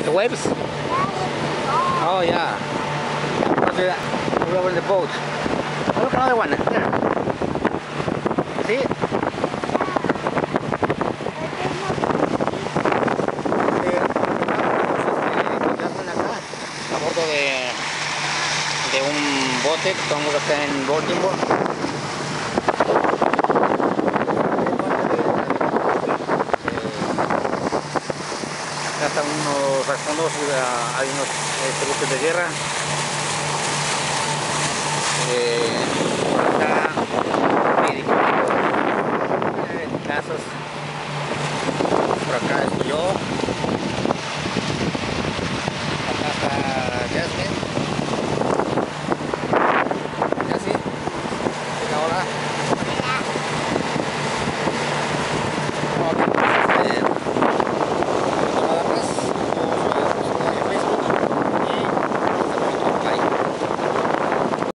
The waves? Oh yeah. We're over the boat. Oh, look, another one. There. You see it? A bordo de un bote que estamos acá en Baltimore. Acá están unos fondos, hay unos buques de guerra. Por acá, médicos, casos. Por acá estoy yo.